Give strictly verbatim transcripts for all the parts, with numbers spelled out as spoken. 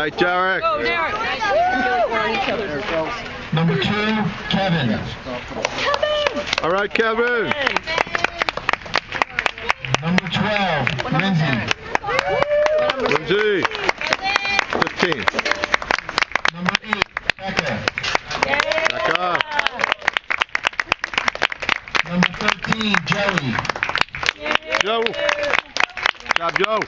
right, Derek. Go, Derek. Number two, Kevin. All right, Kevin. Number twelve, Lindsay. Lindsay. fifteen. Number eight, Becca. Becca. Number thirteen, Joey. Joe. Good job, Joe.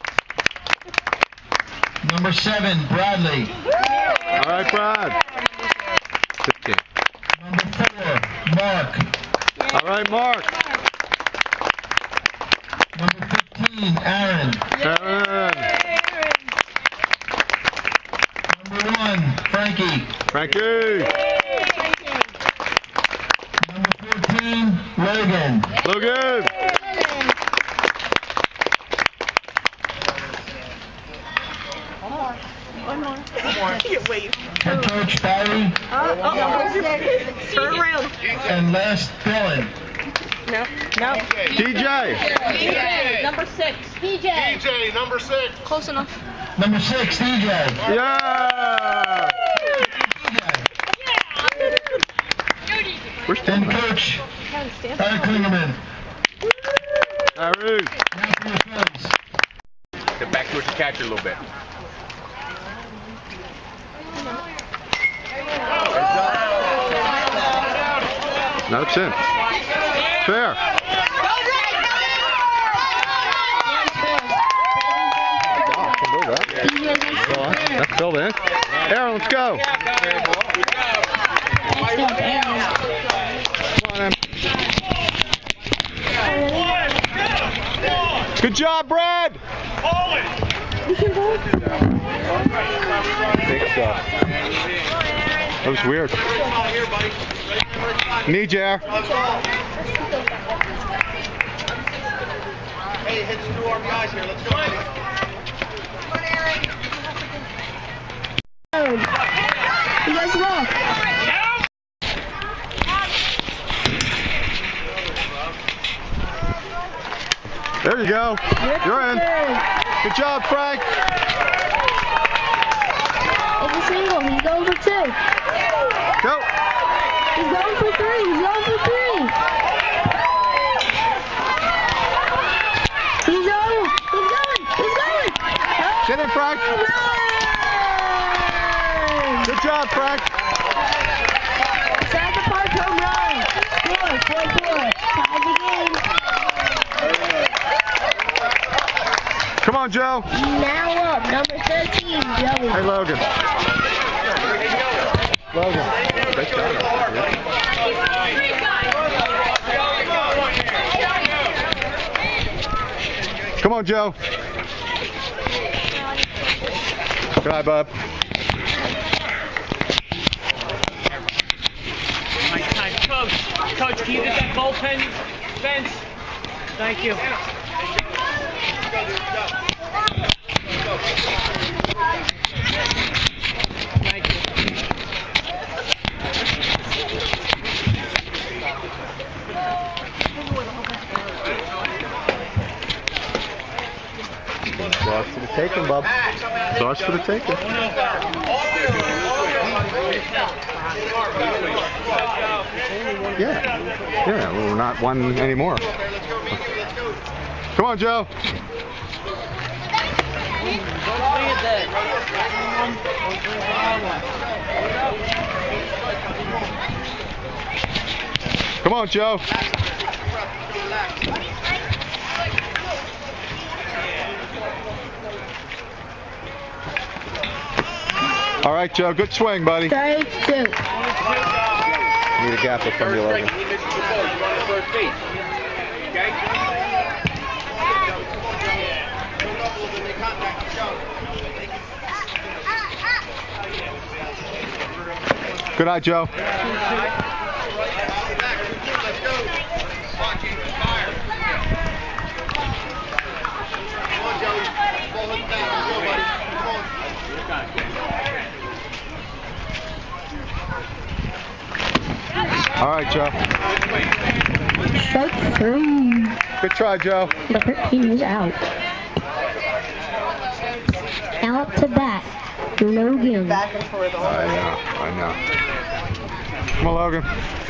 Number seven, Bradley. All right, Brad. fifteen. Number four, Mark. All right, Mark. Number fifteen, Aaron. Aaron. Number one, Frankie. Frankie. Number fourteen, Logan. Logan. Head coach, Barry. Uh, uh, Turn around. And last, Dylan. No. No. D J. D J. Number six. D J. D J, number six. Close enough. Number six, D J. Yeah. Where's And Tim? coach, Harry Klingerman. Harry. Now for your Phillies. Get back towards the catcher a little bit. No, it's in. Fair. Oh, can do that. That's filled in. Aaron, let's go. Come on, Em. Good job, Brad. Big stuff. That was weird. Knee jar. Hey, hit some new R B Is here. Let's go. You guys walk. There you go. You're in. Good job, Frank. It's a single. He's going for two. Go. He's going for three. He's going for three. He's going. He's going. He's going. Get in, Frank. Good job, Frank. Inside the park home run. Score. Four four. Tied the game. Come on, Joe. Now up. Number thirteen, Joey. Hey, Logan. Logan. Great job. Come on, Joe. Good night, bub. Nice time. Coach, Coach, can you get that bullpen fence? Thank you. Thank you. Sauce for the taking, bub. Sauce for the taking. Yeah. Yeah, well, we're not one anymore. Come on, Joe. Come on, Joe. All right, Joe. Good swing, buddy. Strike two. Need a gap up from you, Logan. Good night, Joe. All right, Joe. Strike three. Good try, Joe. Number thirteen is out. Now up to bat. Logan. Back and forth all I the know, I know. Come on, Logan.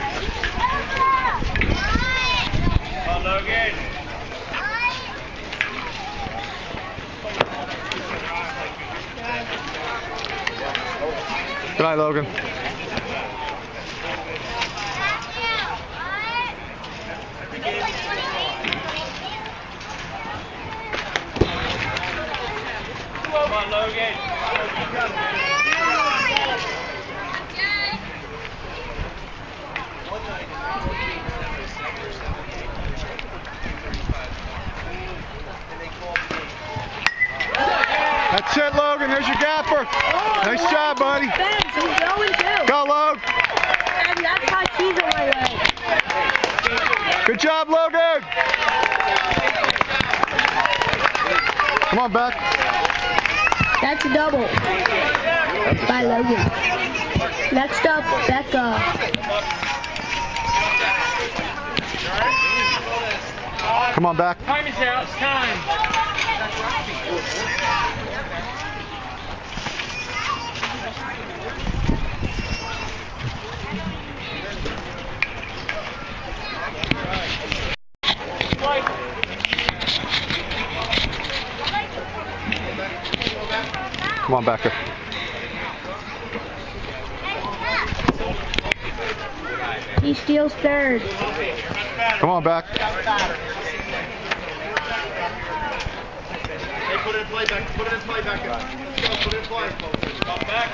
Come on, Logan. Good night, Logan. Come on, Logan. That's it, Logan. There's your gapper. Nice job, buddy. Ben, he's going too. Go, Log. And that's how cheese on my leg. Good job, Logan. Come on, Beck. That's a double. By Logan. Next up, Becca. Come on, Beck. Time is out. It's time. Come on, Becca. He steals third. Come on, Beck. Hey, put it in play, back. Put it in play, back. Go, put it in play. Come back.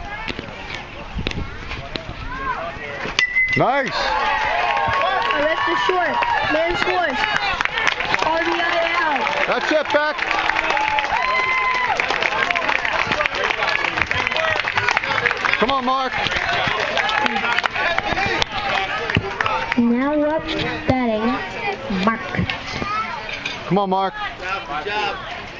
Nice. I left the short. Man scores. R B I out. That's it, Beck. Come on, Mark. Now up batting, Mark. Come on, Mark. Good job.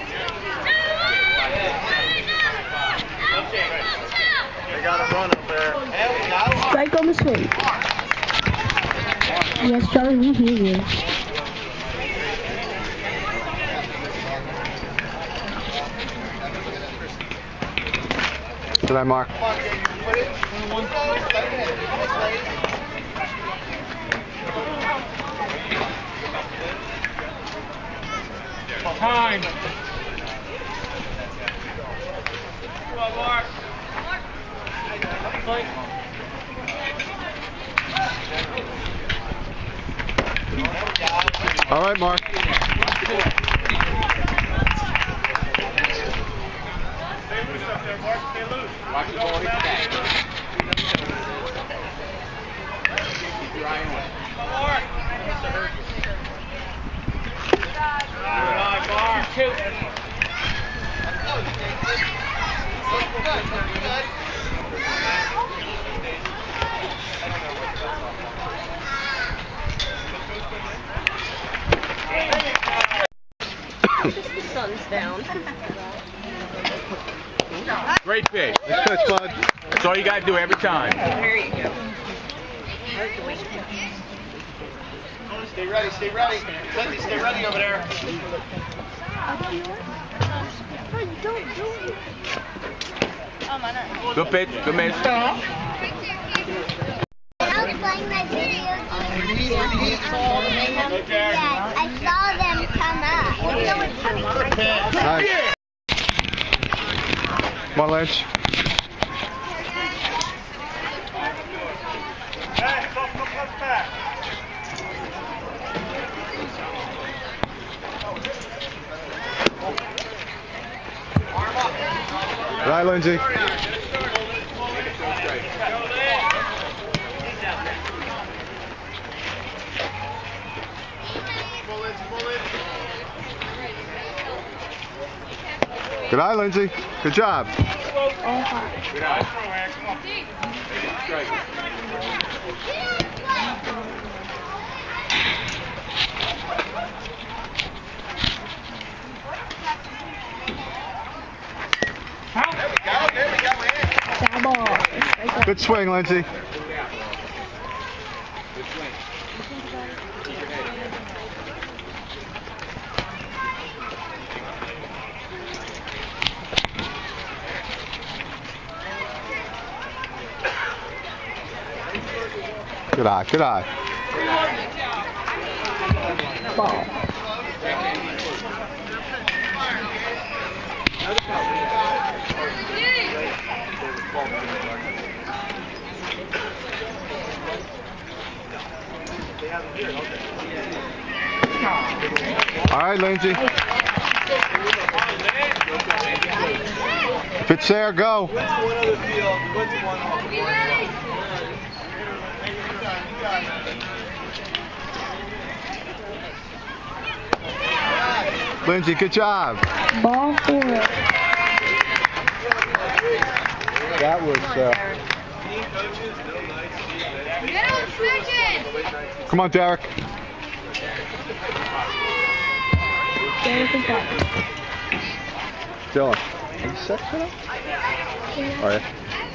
They got a run up there. There we go. Strike on the swing. Yes, Charlie, we hear you. Good night, Mark. Time. Come on, Mark. All right, Mark. Watch the ball hit the back. Keep your eye on it. Two. The sun's down. Great pitch. Nice pitch, bud. That's all you got to do every time. There you go. Stay ready, stay ready. Lindsay, stay ready over there. Good pitch, good miss. I was playing my video game. Yeah, I saw them come up. Nice. Come on, Lynch. Right, Lindsay. Good eye, Lindsay. Good job. Good eye. Strike. There we go, there we go, man. Foul ball. Good swing, Lindsay. Good swing. Keep your head in. Good eye, good eye. Ball. All right, Lindsay. If it's there, go. Lindsay, good job. Ball four. That was. Uh... Come on, Derek. Derek is back. Dylan, are you set for that? All right.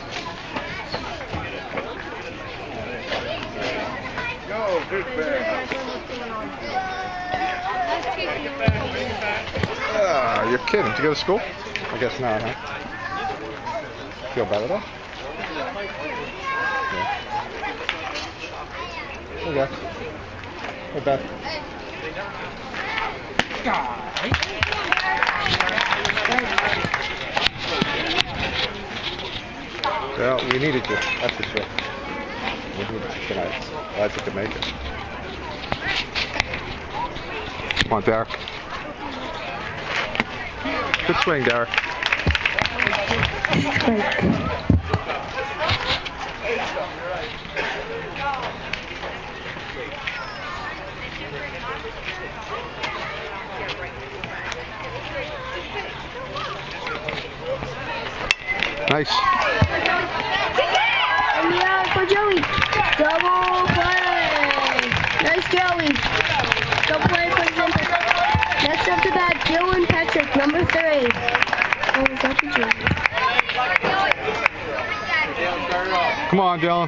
Go, big bear. Ah, you're kidding. Did you go to school? I guess not, huh? Feel better though? Yeah. Hey, guys. Hey, Beth. Well, we needed you. That's for sure. We needed you tonight. Glad you could make it. Come on, Derek. Good swing, Derek. Nice. And yeah, for Joey. Double play. Nice, Joey. Double play for Zimper. Next up to bat, Dylan Patrick, number three. Oh, is that the Joey? Come on, Dylan.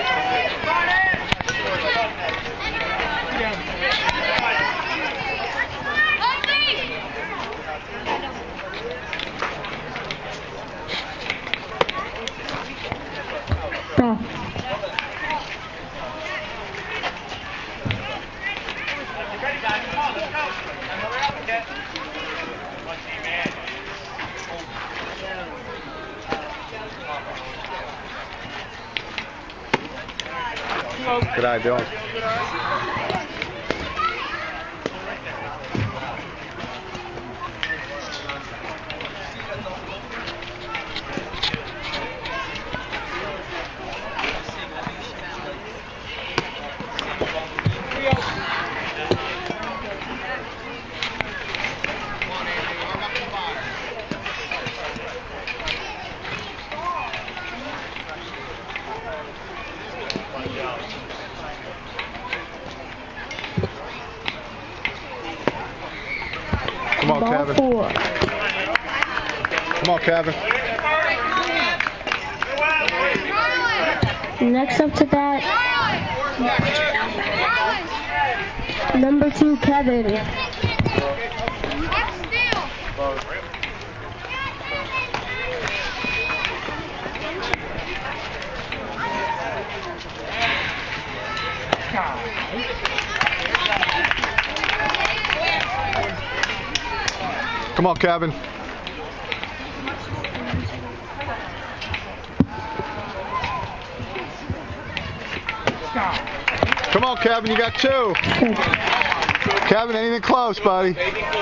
Oh. Good eye, Dylan. Come on, Ball Kevin. four. Come on, Kevin. Next up to bat, number two, Kevin. Come on, Kevin. Come on, Kevin, you got two. Kevin, anything close, buddy?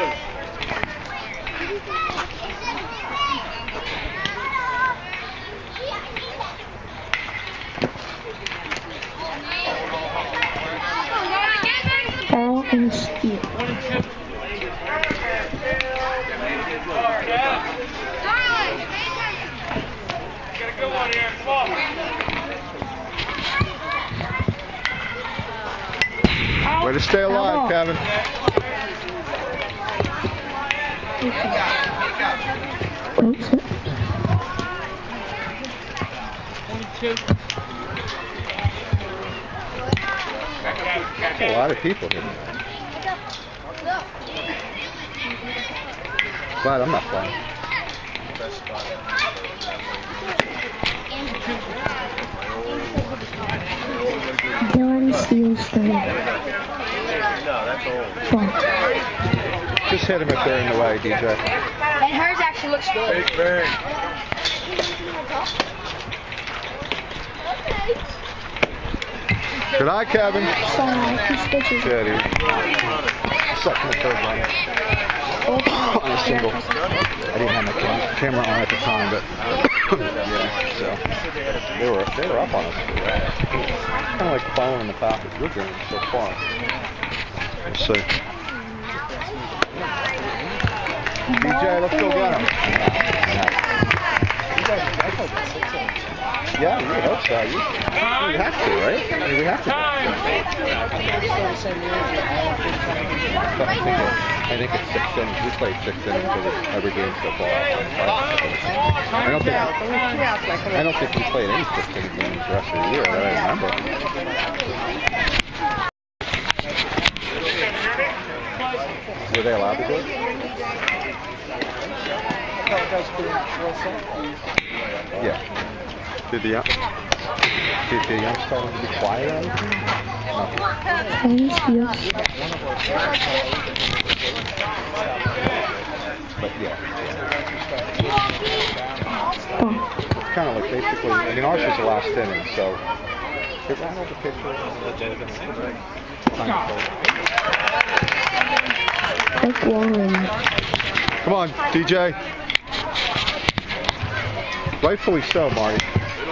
Ball and steal. Way to stay alive, Kevin. That's a lot of people here. Glad I'm not playing. Dylan steals three. Four. Just hit him if they're in the way, D J. And hers actually looks good. Good eye, Kevin. Sorry, he switches. Good, he sucking the third one. On a single. I didn't have my cam camera on at the time, but yeah, so they were they were up on us. Kind of like following the path that you're doing so far. We'll see. D J, let's go get him. Yeah, you would hope so. You, you have to, right? I mean, we have to. I think, it, I think it's six innings. We played six innings every, every game so far. I don't think I don't think we played any six inning games the rest of the year that I remember. Were they allowed to do it? Yeah. Did the, did the young start to be quiet or anything? No. But yeah. It's kind of like basically, I mean, ours was the last inning, so it ran over the pitcher. Take one. Come on, D J. Rightfully so, Marty.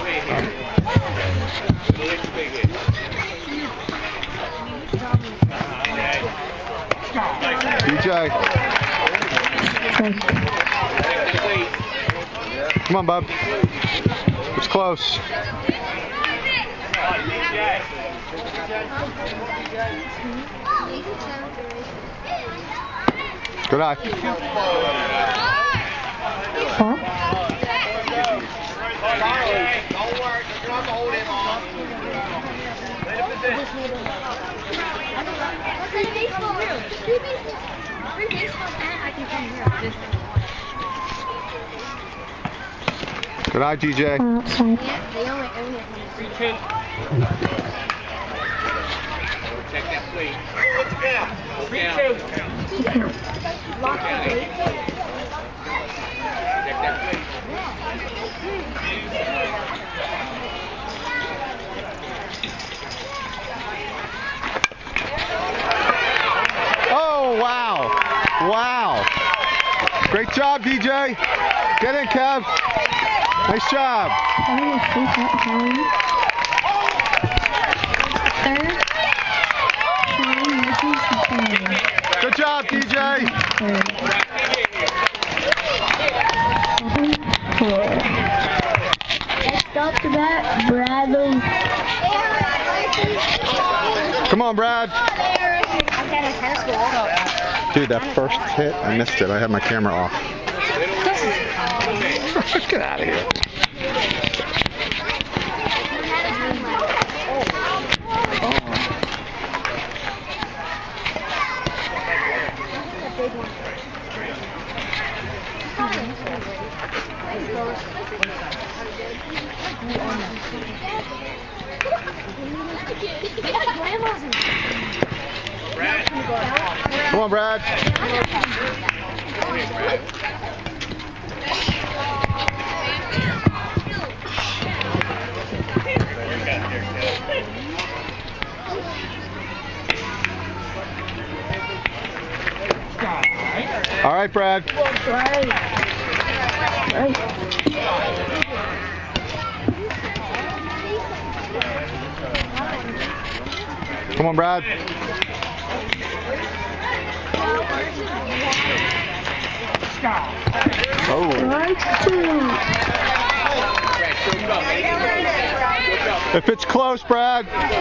D J. Come on, bub. It's close. Good eye. Huh? Don't worry, you don't have to hold him on. Good eye, D J. Outside. Check that plate. What's the count? Three, two. Lock the gate. Check that plate. Oh, wow. Wow. Great job, D J. Get in, Kev. Nice job. I'm going to shoot that time. Third. Time misses the third. Good job, D J. Third. Seven, four. Next up to bat, Bradley. Come on, Brad. Dude, that first hit, I missed it. I had my camera off. Get out of here. Come on, Brad. All right, Brad. Come on, Brad. Oh. If it's close, Brad.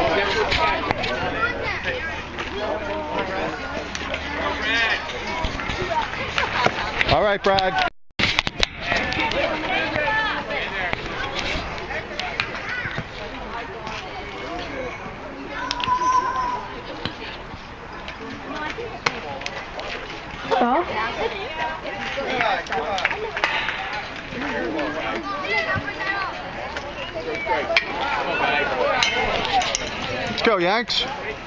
All right, Brad. Let's go, Yanks.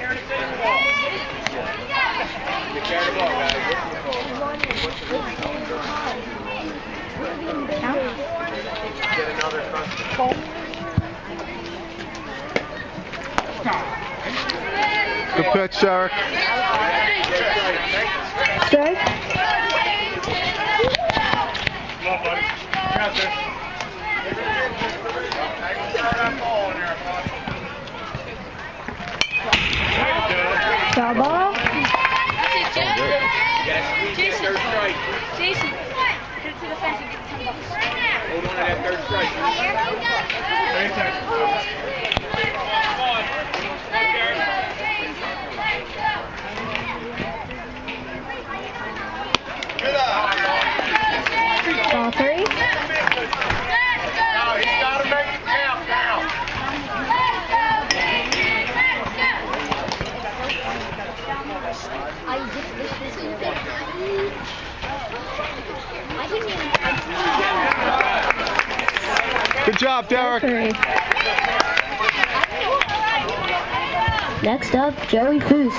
Good pitch, Derek. Strike. Come on, buddy. Got this. Foul ball. Jason. Jason. Get to the fence and get ten bucks. Hold on to that third strike. Ball three. Now he's got to make it count now. I just this this weekend. I didn't even. Good job, Derek. Three. Next up, Joey Foose.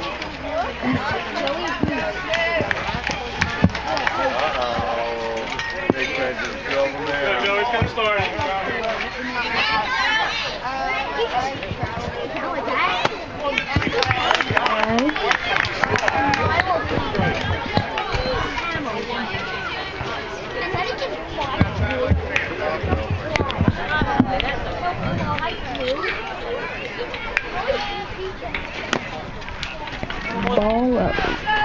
Big Fred just drove him there. Joey's going to start. Ball up.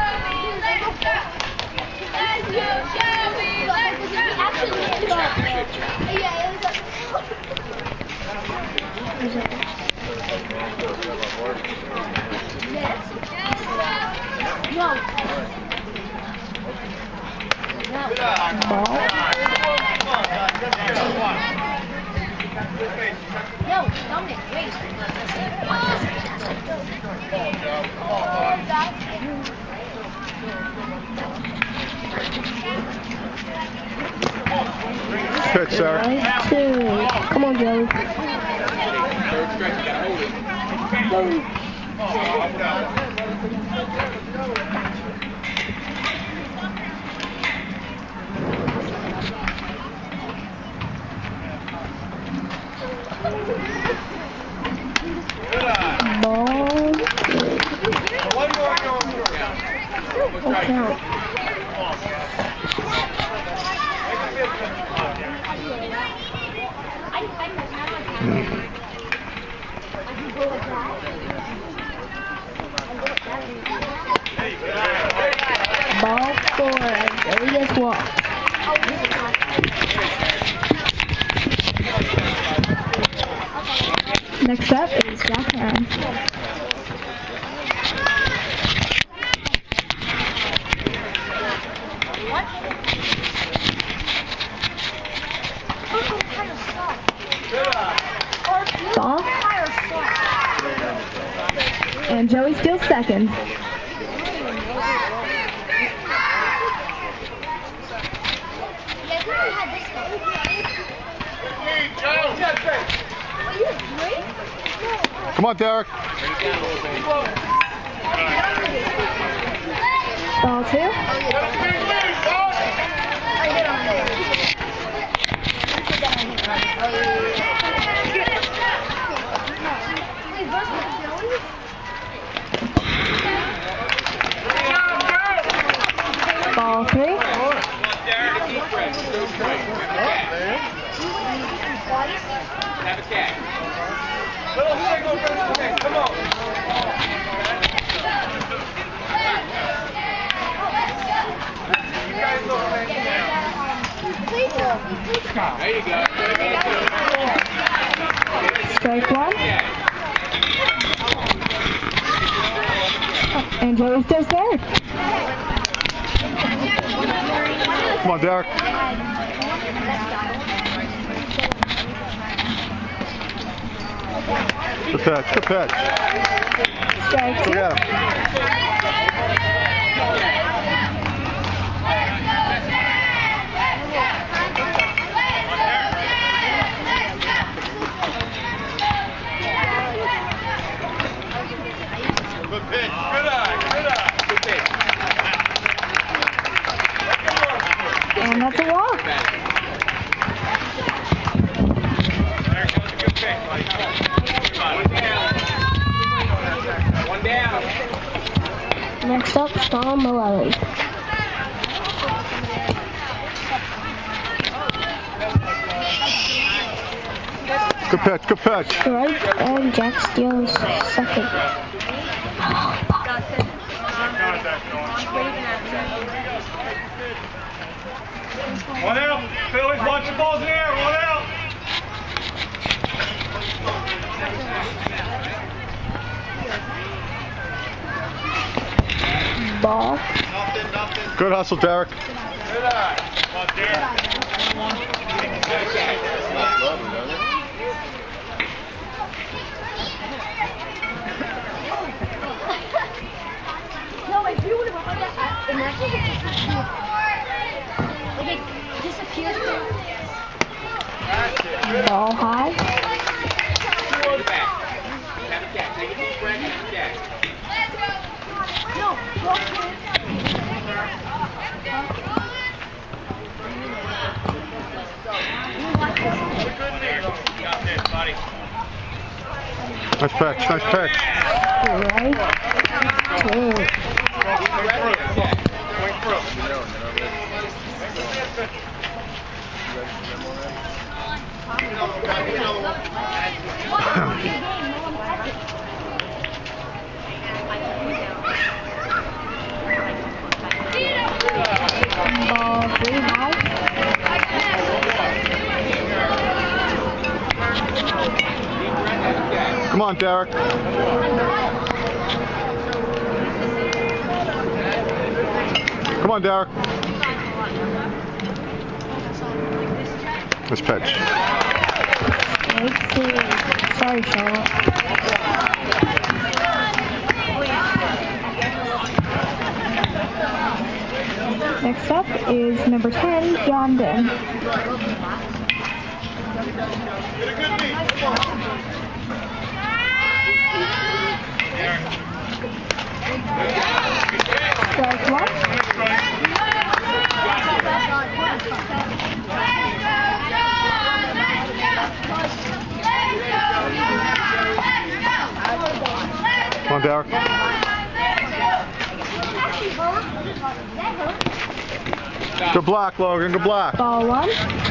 No, Dominic, wait. Pitch, Derek. Nice two. Come on, Joey. Ball three. Oh, count. Ball four. Joey gets walked. Next up is Jack Brown. Ball. And Joey steals second. Come on, Derek. Ball two. Ball three. Have a catch. Little single, come on. You guys look like There you go. Strike one. And Joey steals third. Come on, Derek. Good pitch, good pitch. Strike Go two. get him. that's a walk. One down. Next up, Storm eleven. Good pitch, good pitch. Strike, and Jack steals second. One out. Phillies, watch the balls in the air. One out. Ball. Good hustle, Derek. Good eye. Come on, Derek. No, if you would have heard that, imagine if it disappeared. Like it disappeared. Ball high. No, walk in. Nice pitch, nice pitch. Right. Two. Ball three high. Come on, Derek. Come on, Derek. Nice pitch. Strike two. Sorry, Charlotte. Next up is number ten, Yondon. Strike one. Come on, Derek. Good block, Logan. Good block. Ball one.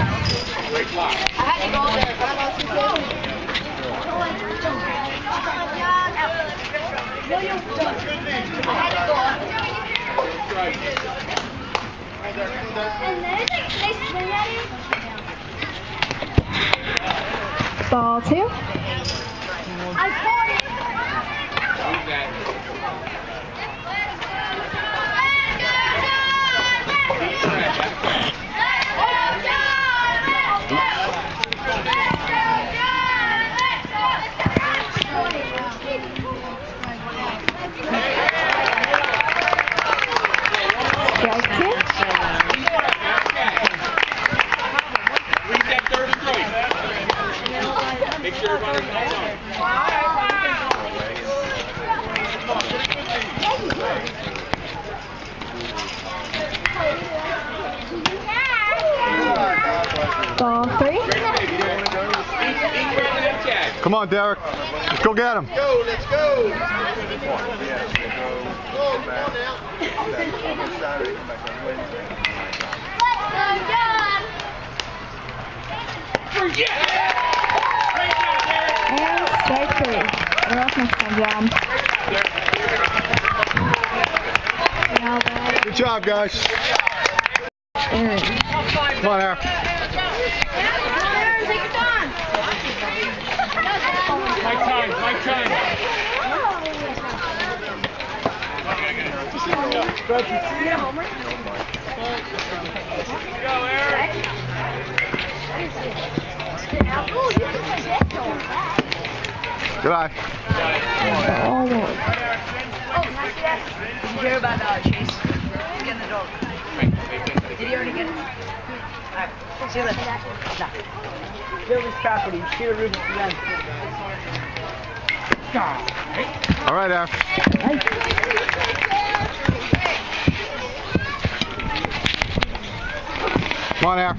Ball two. Strike two. Make sure everybody's on. Ball three. Come on, Derek. Let's go get him. Go, let's go. Go, come on now. And strike three. You're welcome, John. Now that Good job, guys. Aaron. Come on, Aaron. My time, my time. Go, Eric. Goodbye. Ball one. Did you hear about uh, Chase? He's getting the dog. Did he already get it? Alright, see you later. Nah. Phillies property. See the roof at the end. All right, Aaron. Right. on there.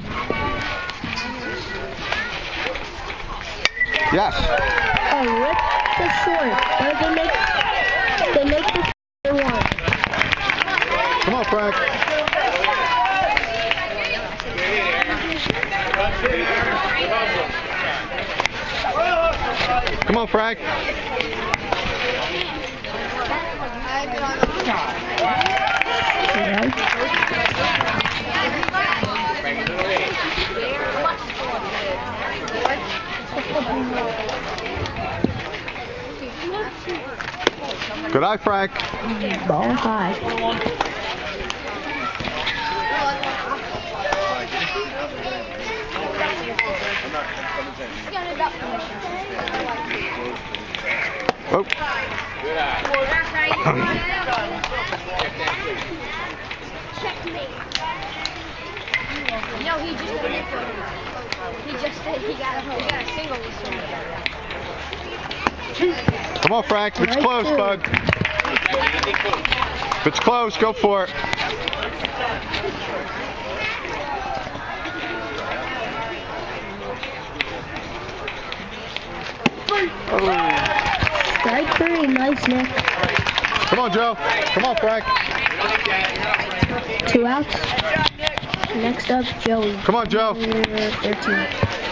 Yes. Oh, rip the short. Or they make, they make the one. Come on, Frank. Come on, Frank. Good eye, Frank. Ball high. Oh. No, he just did it. He just did. He got a home. He got a single this one. Come on, Frank. If it's close, bud. If it's close, go for it. Oh. Strike three. Nice, Nick. Come on, Joe. Come on, Frank. Two outs. Next up, Joey. Come on, Joe. thirteen.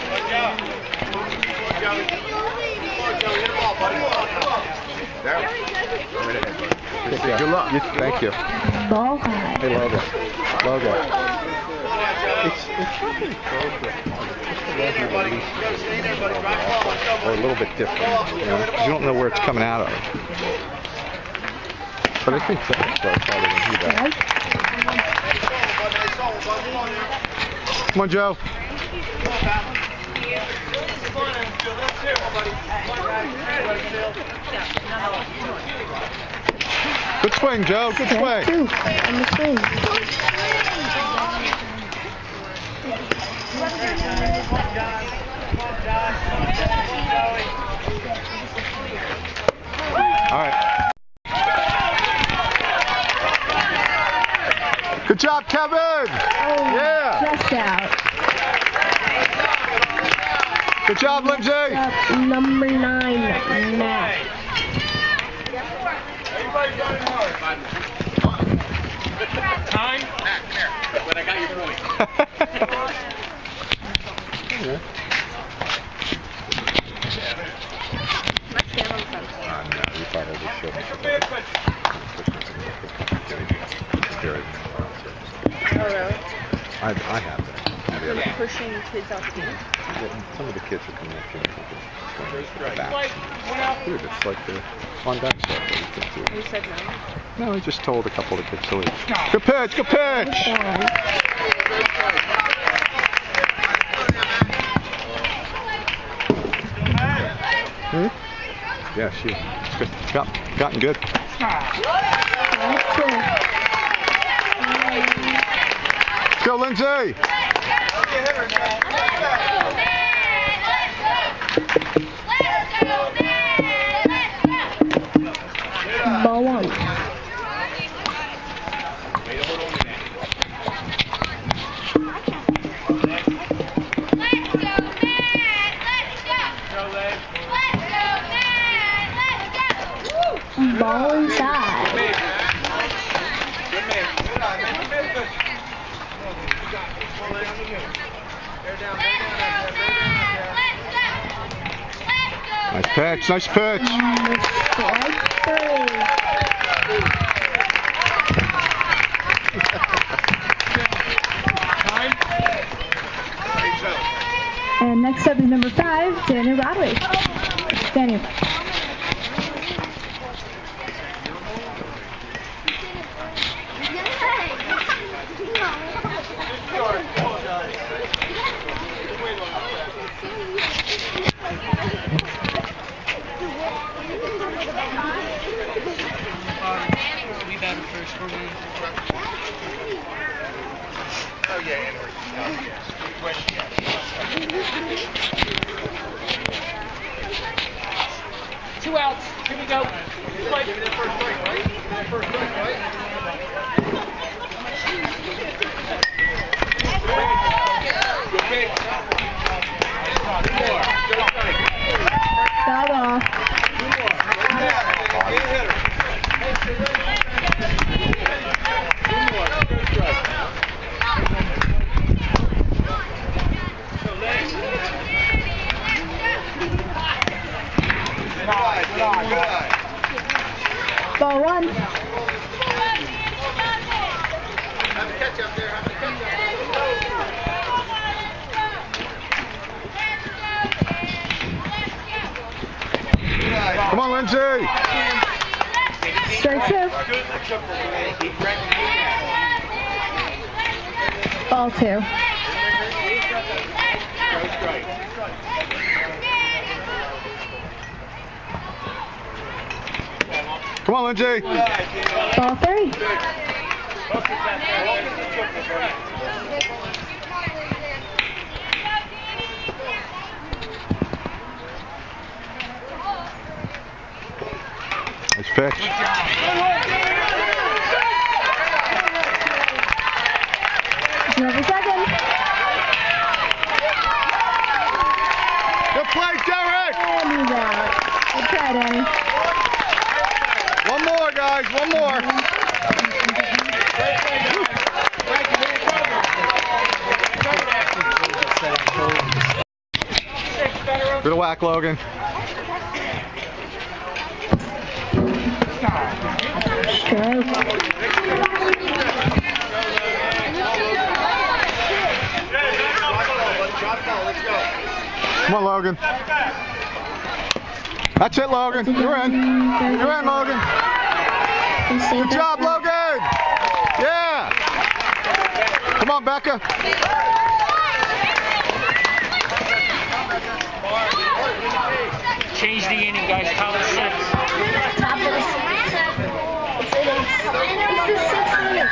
Good luck. Thank you. Ball high. Hey, Logo. Logo. It's, it's probably or a little bit different, you know, 'cause you don't know where it's coming out of. But I think that starts harder than he does. Come on, Joe. Good swing, Joe. Good swing. Two. On the swing. All right. Good job, Kevin. Oh, Yeah. Just out. Good job, Lindsay. Up number nine, Matt. Time? But I got your point. Yeah. You probably should. Oh, really? I, I have that. You're pushing kids off the game? Some of the kids are coming up here and thinking, back. Dude, it's like the on back stuff that you can do. You said no. No, he just told a couple of the kids to leave. Good pitch, good pitch! Hmm? Yeah, she it's good. Got, gotten good. Go, Lindsay! Ball one. Ball inside. Nice pitch, nice pitch. Strike three. And next up is number five, Daniel Rodley. Daniel. Oh yeah, Henry. Oh yes. Good question. Two outs. Here we go. Play. Give me that first strike, right? Give me that first strike, right? Ball two. Come on, Lindsay. Ball three. Nice pitch. Number seven. Good play, Derek. And he's out. Good try, Danny. One more, guys. One more. Good whack, Logan. Strike. Come on, Logan. That's it, Logan. You're in. You're in, Logan. Good job, Logan. Yeah. Come on, Becca. Change the inning, guys. Top of six. Top of the sixth. It's innings. It's the sixth inning.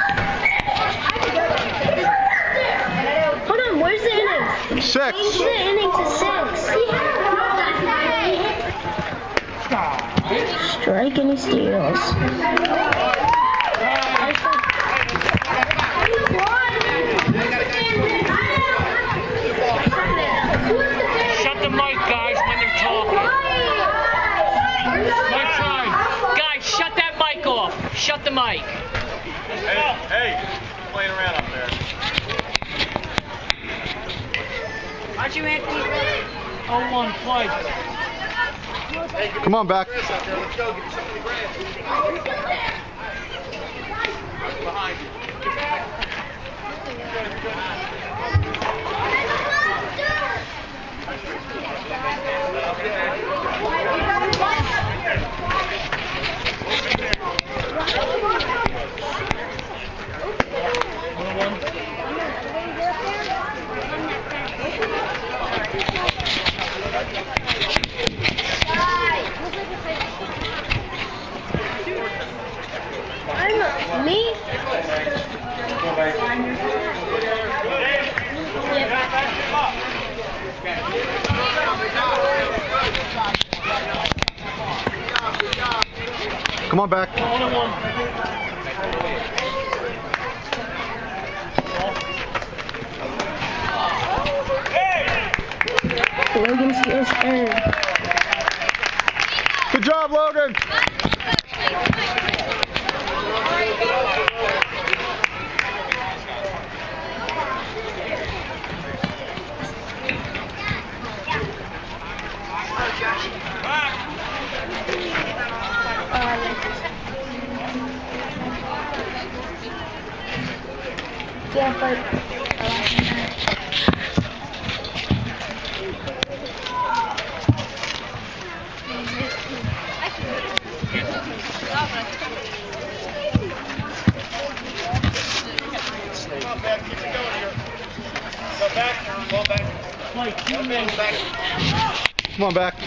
Hold on, where's the inning? Six. Change the inning to six. Strike and he steals. Shut the mic, guys, when they're talking. My time. Guys, shut that mic off. Shut the mic. Hey, hey, playing around up there. Aren't you Anthony? oh one, play. Come on, back. Let's go, get you some of the grass. Behind you. I'm me. Come on, back. Logan steals third. Good job, Logan. Yeah, but. Come on, back, keep it going here. Go back, go back. Mike, Go back, back. Come on, back.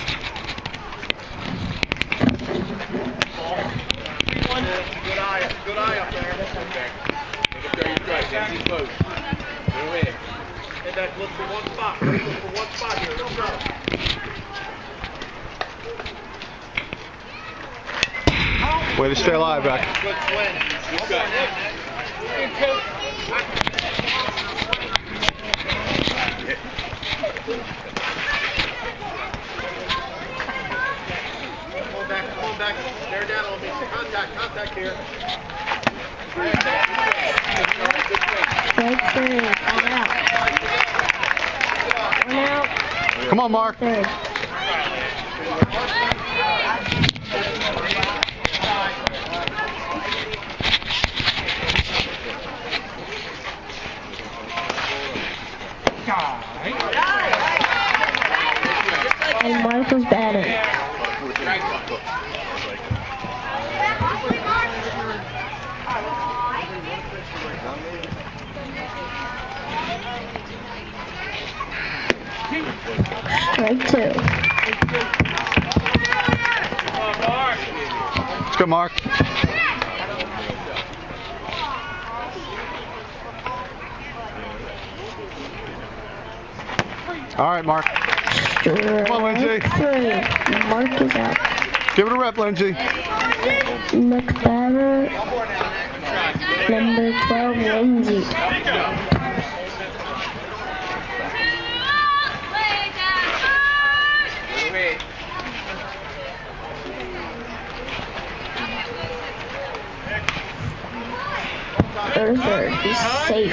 Good eye, good eye up there. Look up there, you try, James, close. Go ahead. Head back, look for one spot. Look for one spot here. Let's go. Way to stay alive, back. Good swing. Good cut. Come on back, come on back. Bear down on me. Contact, contact here. Strike three. One out. One out. Come on, Mark. Third. And Mark was batting. Strike two. Let's go, Mark. All right, Mark. Come on, Lindsay. Three. Mark is out. Give it a rep, Lindsay. Next batter, number twelve, Lindsay. Third, third. He's safe.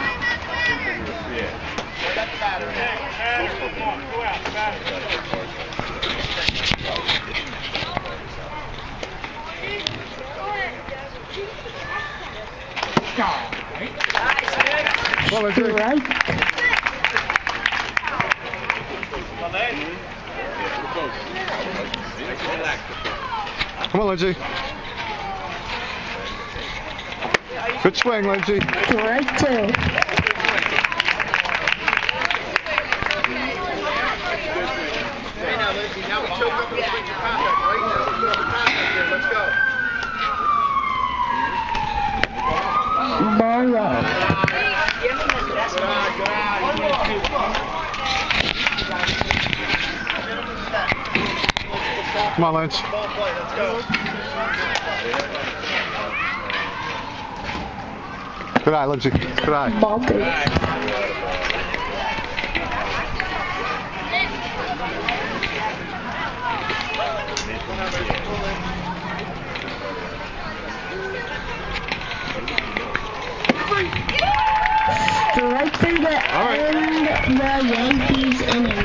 Come on, Lindsay. Right. Come on, Lindsay. Good swing, Lindsay. Strike two. Hey now, Lindsay, now we choke up and swing your contact, right? Now we put up a contact here. Let's go. Ball low. Come on, Lynch. Ball play, let's go. Good eye, Lindsay. Good eye. Marlton. Strike three to end the Yankees inning.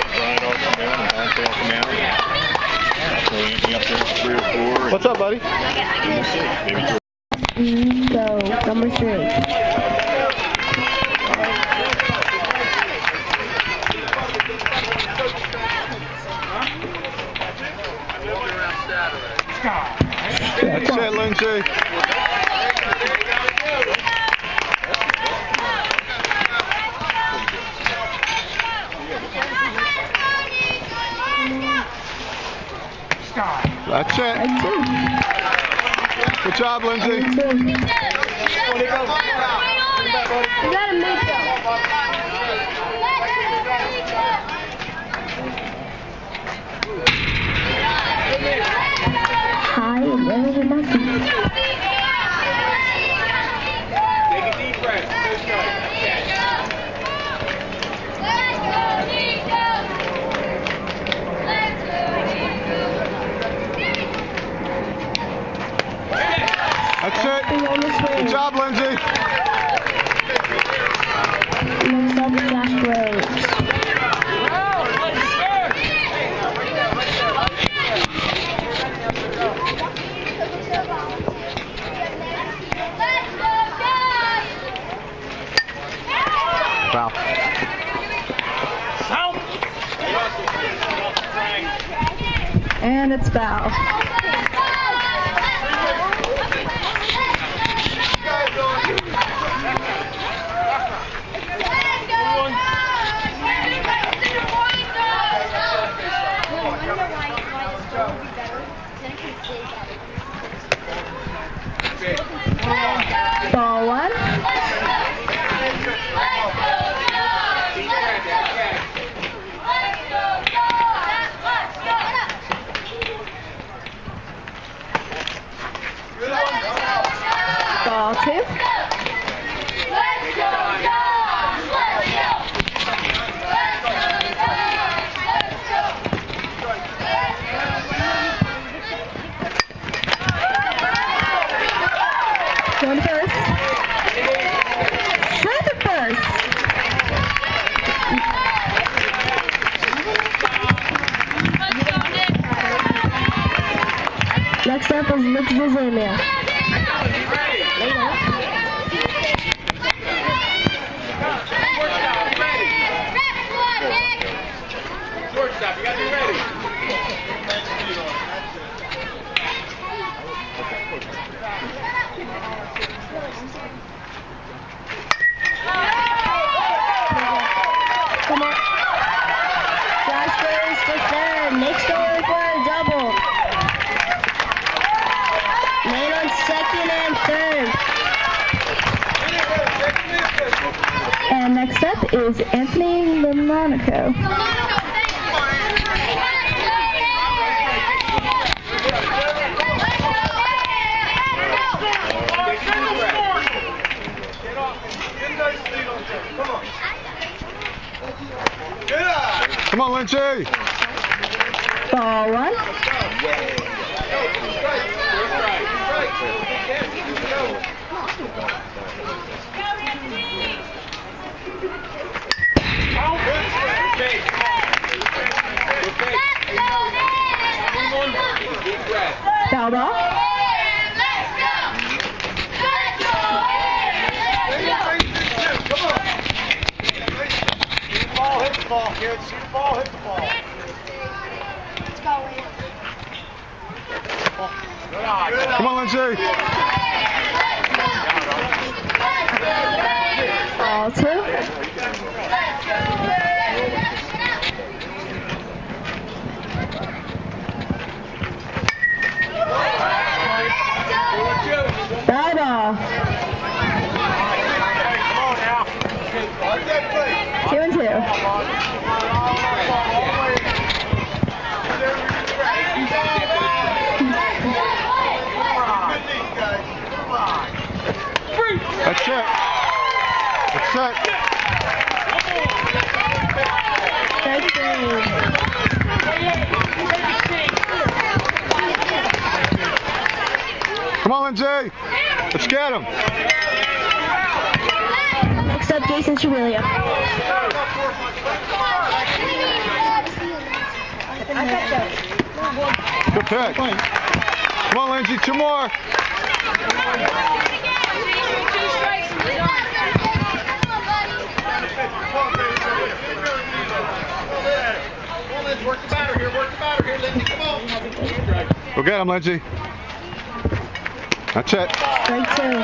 What's up, buddy? Go, number three. That's it, Lindsay. That's it. Good job, Lindsay. You gotta make them. High and very lucky. Take a deep breath. Good go. That's it. Good job, Lindsay. Next up, Josh Rhodes. Wow. And it's foul. Ball one. Ball two. Going to first. Straight to first. Next up is Nick Zazamia. Shortstop, you gotta be ready. Come on. up is Anthony Lamonaco. Come on, Lindsay. Ball one. Foul ball. Ball, hit the ball, kids. See the ball, hit the ball. Let's go, Wade. Good eye. Good Come on, Lindsay. Ball two. Foul ball. Two and two. That's it. That's it. Third grade. Come on, Lindsay. Let's get him. Next up, Jason Chirilio. Good pick. Come on, Lindsay. Two more. Work the batter here, work the batter here, Lindsay, come on. Go get him, Lindsay. That's it. Strike two.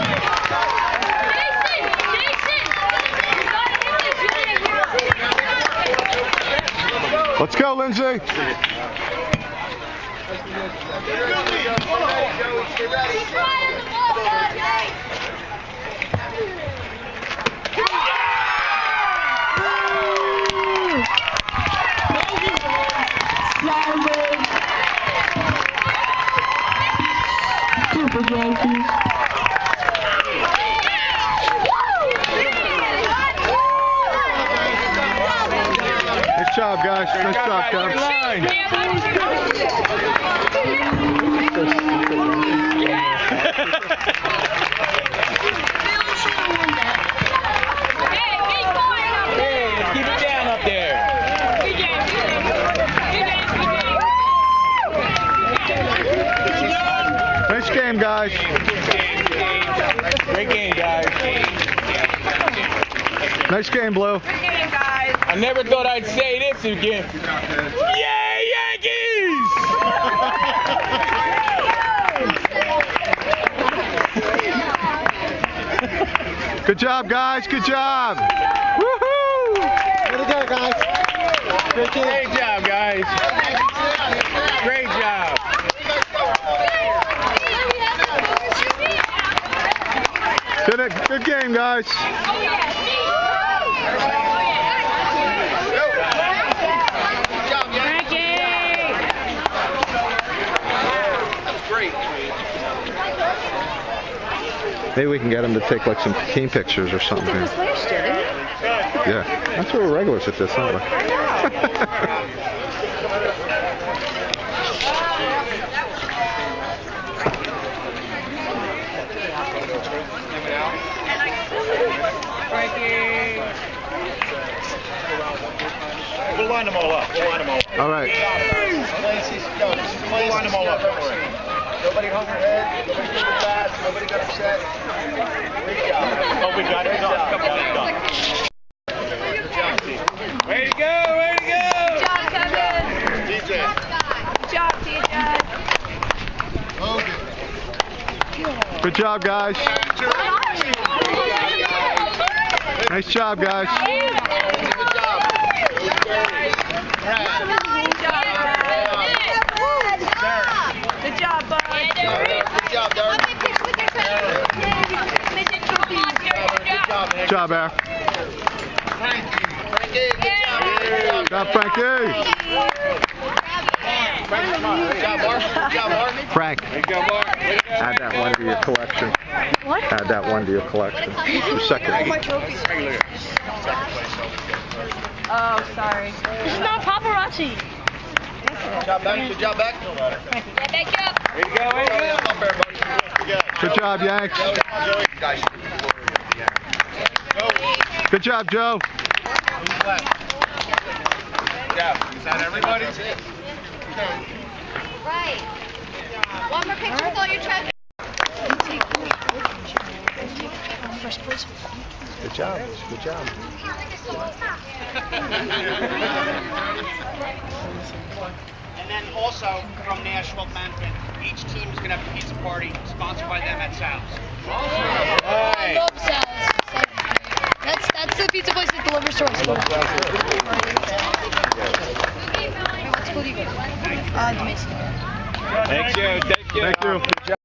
Let's go, Lindsay. Stupid Yankees. Nice job, guys. Nice job, guys. Keep it down up there. Nice game, guys. Great game, guys. Nice game, Blue. I never thought I'd say this again. Yay, Yankees! Good job, guys. Good job. Woohoo! Way to go, guys. Great job, guys. Great job. Good, good game, guys. Maybe we can get them to take like some team pictures or something. Here. Yeah, that's what we're regulars at this, aren't we? We'll line them all up. We'll line them all up. All right. We'll line them all up. Don't worry. Nobody hung their head. Nobody did it fast. Nobody got upset. Great job. Oh, we got it done. Got it done. Way to go, way to go! Good job, Kevin. D J. Good job, D J. Good job, guys. Nice job, guys. Good job. Brad. Good job, bud. Good job, Derek. Good job, man. Good job, Air. Frankie, good job. Good job, Frankie. Frank, come on. Good job, Mark. Good job, Mark. Frank, Good job, Mark. add that one to your collection. What? Add that one to your collection. Your second. Oh, sorry. This is not paparazzi. Good job, Beck. Good job, Beck. Yeah, thank you. Way to go, way to go. Up there, buddy. Good job, Yanks. Guys, Good job, Joe. Yeah, is that everybody? Right. One more picture with all your treasures. First, please. Good job. Good job. And then also from Nashville Management, each team is going to have a pizza party sponsored by them at Sal's. I love Sal's. That's that's the pizza place that delivers to us. What school do you go to? Uh, Mason. Thank you. Thank you. Thank you.